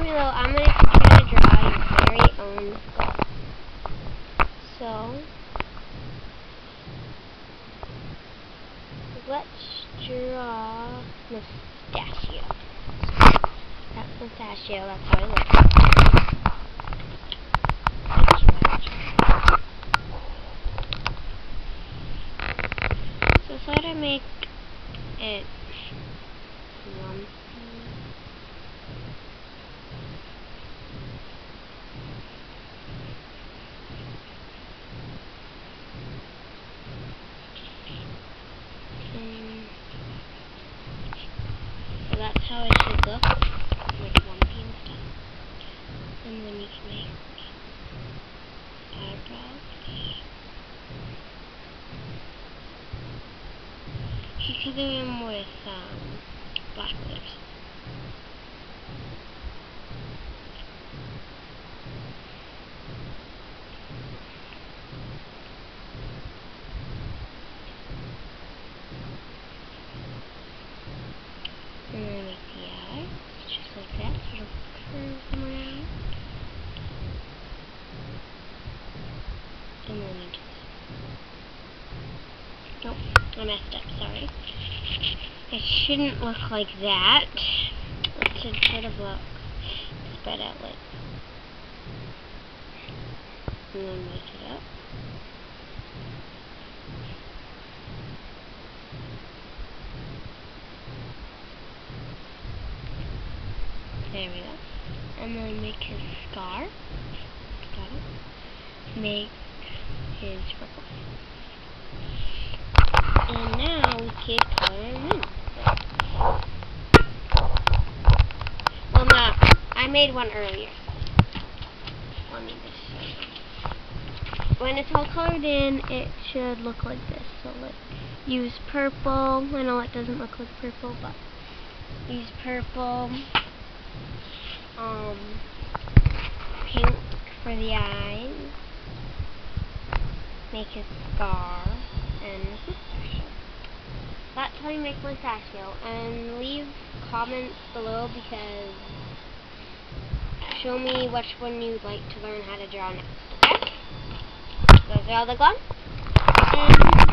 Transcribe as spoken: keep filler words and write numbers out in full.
below. I'm going to try to draw your very own skull. So, let's draw Mustachio. That's Mustachio, that's how he looks. So try to make it lumpy. Um, so that's how it should look, like lumpy and stuff. And then you can make eyebrows. You can do them with um, black glitters. And then make the eye, just like that, sort of curve them around. And then you just... Nope, I messed up, sorry. It shouldn't look like that. It should sort of look spread out like... And then make it up. There we go. And then make his scar. Got it. Make his freckles. And now we can color him in. Well, no, I made one earlier. Let me just show you. When it's all colored in, it should look like this. So let's use purple. I know it doesn't look like purple, but use purple. Um, pink for the eyes. Make his scar and his mustachio. That's how you make mustachio. And leave comments below because show me which one you'd like to learn how to draw next. Okay? Those are all the glump. And